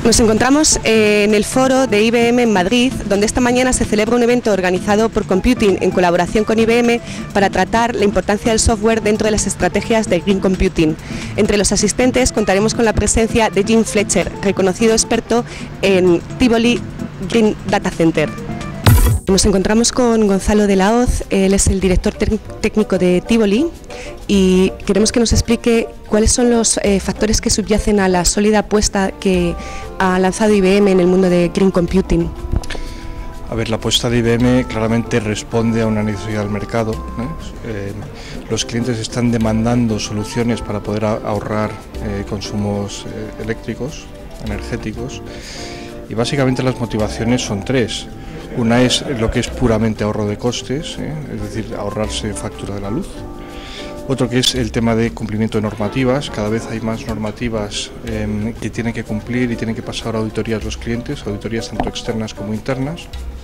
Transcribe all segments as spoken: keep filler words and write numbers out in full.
Nos encontramos en el foro de I B M en Madrid, donde esta mañana se celebra un evento organizado por Computing en colaboración con I B M para tratar la importancia del software dentro de las estrategias de Green Computing. Entre los asistentes contaremos con la presencia de Jim Fletcher, reconocido experto en Tivoli Green Data Center. Nos encontramos con Gonzalo de la Hoz, él es el director técnico de Tivoli y queremos que nos explique cuáles son los eh, factores que subyacen a la sólida apuesta que ha lanzado I B M en el mundo de Green Computing. A ver, la apuesta de I B M claramente responde a una necesidad del mercado, ¿no? Eh, los clientes están demandando soluciones para poder ahorrar eh, consumos eh, eléctricos, energéticos, y básicamente las motivaciones son tres. Una es lo que es puramente ahorro de costes, ¿eh? es decir, ahorrarse factura de la luz. Otro que es el tema de cumplimiento de normativas. Cada vez hay más normativas eh, que tienen que cumplir y tienen que pasar a auditorías los clientes, auditorías tanto externas como internas.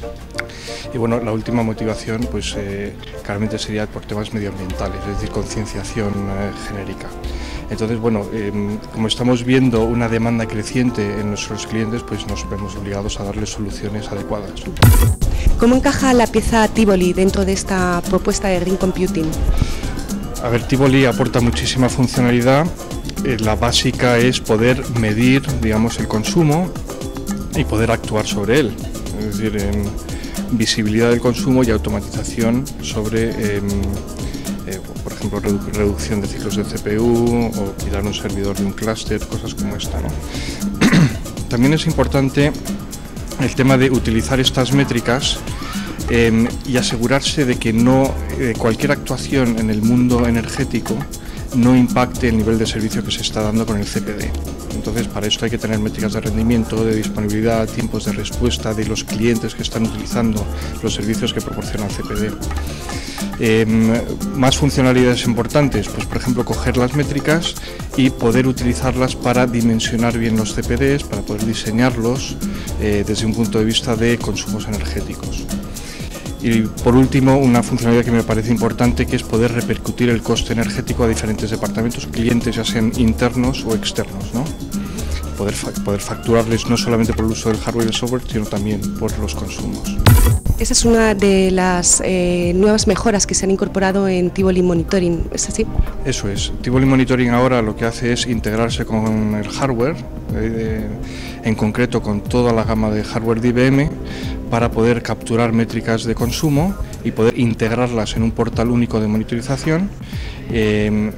Y bueno, la última motivación pues eh, claramente sería por temas medioambientales, es decir, concienciación eh, genérica. Entonces, bueno, eh, como estamos viendo una demanda creciente en nuestros clientes, pues nos vemos obligados a darles soluciones adecuadas. ¿Cómo encaja la pieza Tivoli dentro de esta propuesta de Green Computing? A ver, Tivoli aporta muchísima funcionalidad. Eh, la básica es poder medir, digamos, el consumo y poder actuar sobre él. Es decir, en visibilidad del consumo y automatización sobre, eh, eh, por ejemplo, redu reducción de ciclos de C P U o quitar un servidor de un clúster, cosas como esta, ¿no? También es importante el tema de utilizar estas métricas eh, y asegurarse de que no eh, cualquier actuación en el mundo energético no impacte el nivel de servicio que se está dando con el C P D. Entonces, para esto hay que tener métricas de rendimiento, de disponibilidad, tiempos de respuesta de los clientes que están utilizando los servicios que proporciona el C P D. Eh, más funcionalidades importantes, pues por ejemplo coger las métricas y poder utilizarlas para dimensionar bien los C P Ds, para poder diseñarlos eh, desde un punto de vista de consumos energéticos. Y por último, una funcionalidad que me parece importante, que es poder repercutir el coste energético a diferentes departamentos, clientes ya sean internos o externos, ¿no? Poder, fa poder facturarles no solamente por el uso del hardware y el software, sino también por los consumos. Esa es una de las eh, nuevas mejoras que se han incorporado en Tivoli Monitoring, ¿es así? Eso es. Tivoli Monitoring ahora lo que hace es integrarse con el hardware, eh, en concreto con toda la gama de hardware de I B M, para poder capturar métricas de consumo y poder integrarlas en un portal único de monitorización. Eh,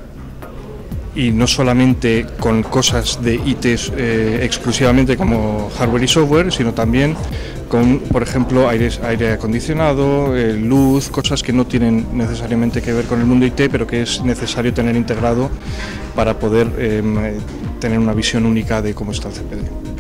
y no solamente con cosas de I T eh, exclusivamente como hardware y software, sino también con, por ejemplo, aire, aire acondicionado, eh, luz, cosas que no tienen necesariamente que ver con el mundo I T, pero que es necesario tener integrado para poder eh, tener una visión única de cómo está el C P D.